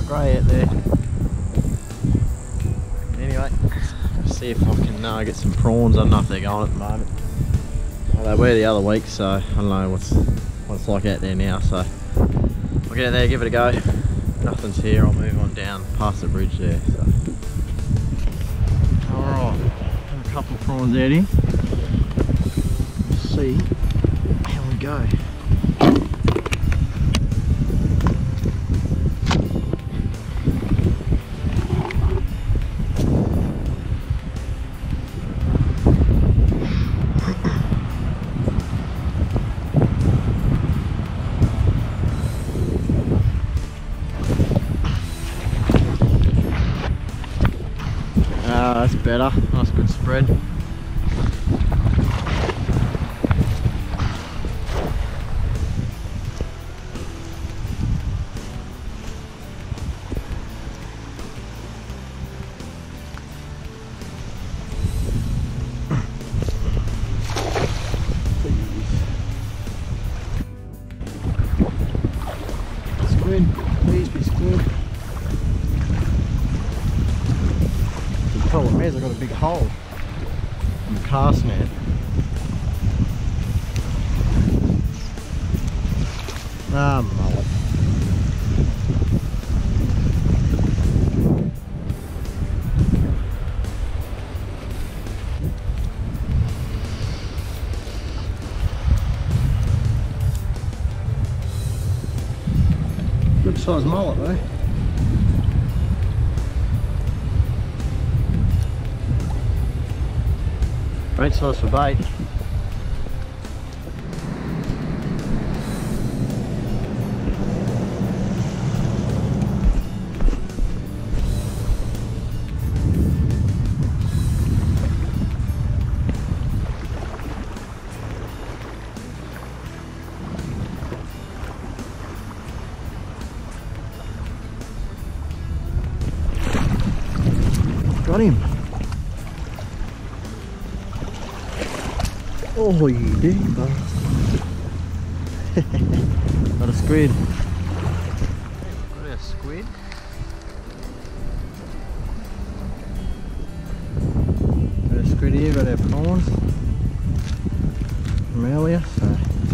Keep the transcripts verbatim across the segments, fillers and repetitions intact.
grey out there. Anyway, see if I can uh, get some prawns. I don't know if they're going at the moment. Well, they were the other week, so I don't know what's what it's like out there now. So I'll get out there, give it a go. Nothing's here. I'll move on down past the bridge there. So. All right, a couple of prawns out here. Let's see how we go. Ah, that's better. Nice good spread. Squid, please be squid. The problem is I've got a big hole in the cast net. Ah, mullet. Good size mullet though. Great size for bait. Got him. Oh, you dirty bastard. Got a squid. Got a squid. Got a squid here, got our prawns from earlier, so.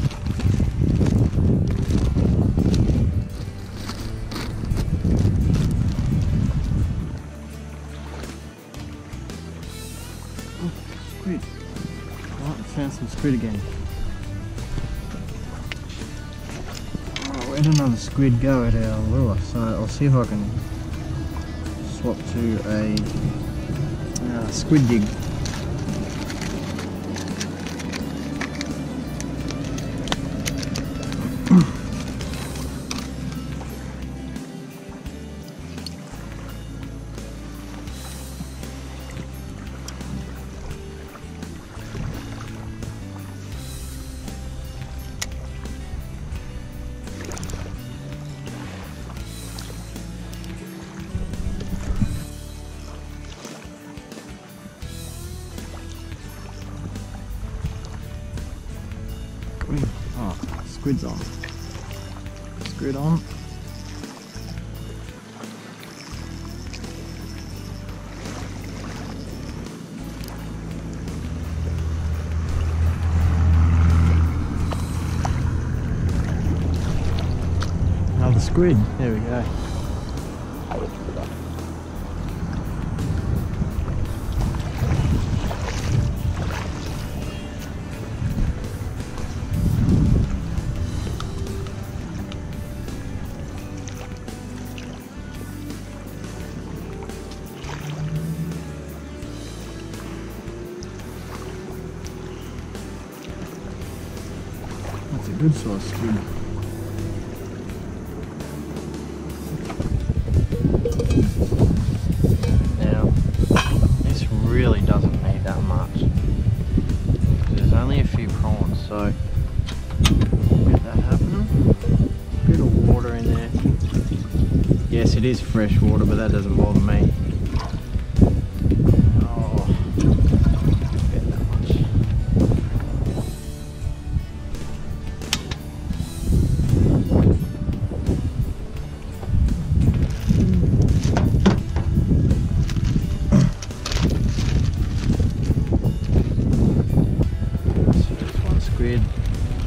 Oh, squid. Oh, found some squid again. Oh, where did another squid go at our lure? So I'll see if I can swap to a uh, squid jig. Oh, squid's on. Squid on. Another squid. There we go. That's a good size squid. Now, this really doesn't need that much. There's only a few prawns, so get that happening. Bit of water in there. Yes, it is fresh water, but that doesn't bother me.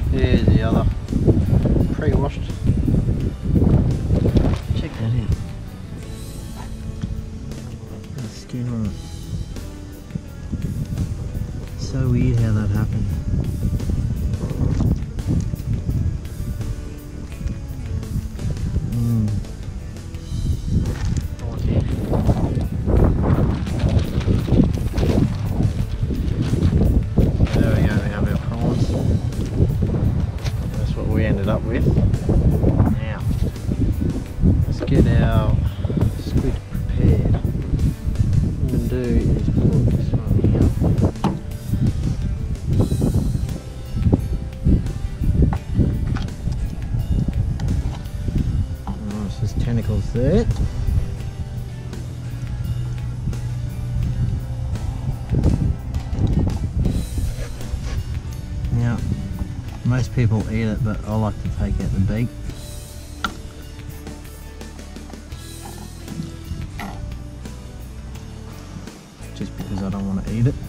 Here's the other pre-washed. Check that out. The skin on it. So weird how that happened. Mm. There we go, we have our prawns. That's what we ended up with. Now, let's get our squid prepared. What I'm going to do is put this one here. Oh, so there's tentacles there. Now, most people eat it, but I like to take out the beak. Just because I don't want to eat it.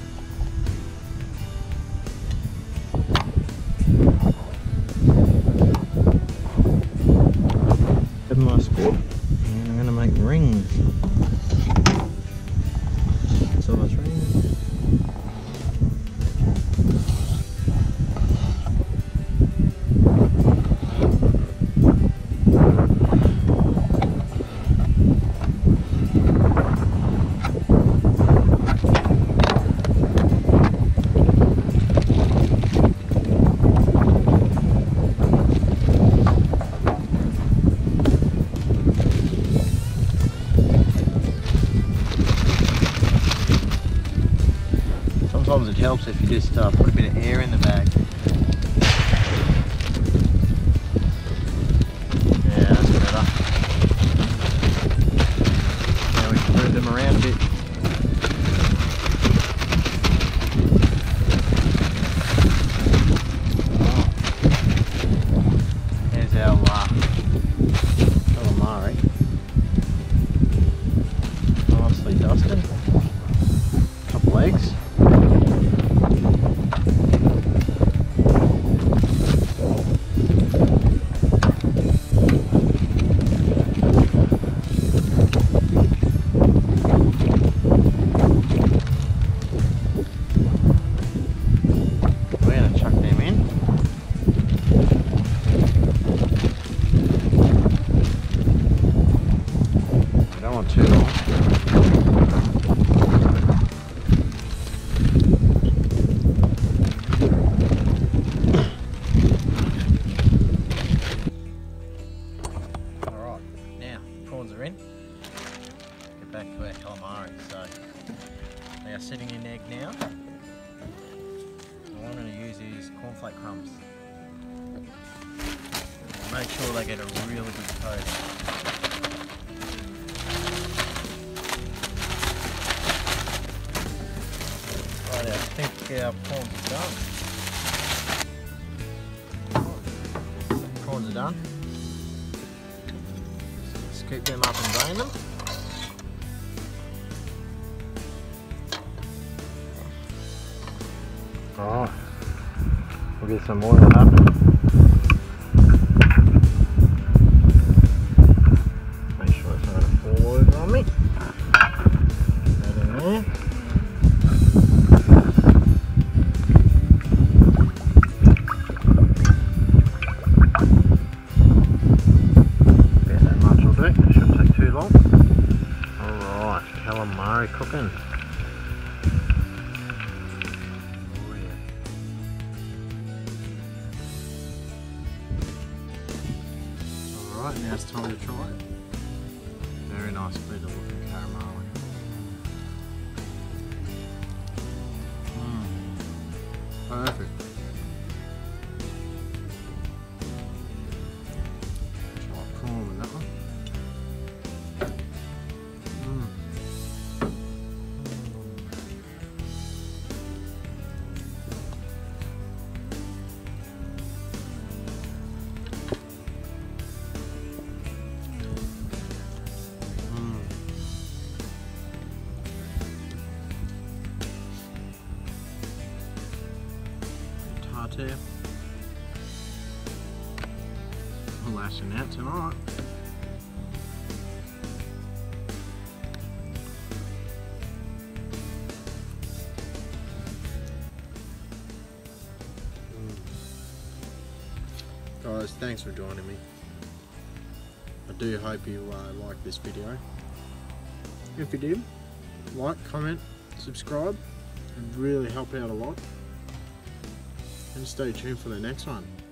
Have my squid, and I'm going to make rings. Size rings. Sometimes it helps if you just uh, put a bit of air in the bag. Yeah, that's better. Now we can move them around a bit. Oh. There's our uh, calamari. Nicely dusted. A couple eggs. Too long. Alright, now prawns are in. Get back to our calamari. So they are sitting in egg now. And what I'm going to use is cornflake crumbs. Make sure they get a really good coat. I think our prawns are done. Prawns are done. Scoop them up and drain them. Alright, we'll get some oil happening. Make sure it's not going to fall over on me. That in there. Calamari cooking. Oh yeah. Alright, now it's time to try it. Very nice bit of looking calamari. Mm. Perfect. Try a prawn with that one. Too. lashing out tonight. Guys, thanks for joining me. I do hope you uh, like this video. If you did, like, comment, subscribe. It'd really help out a lot. And stay tuned for the next one.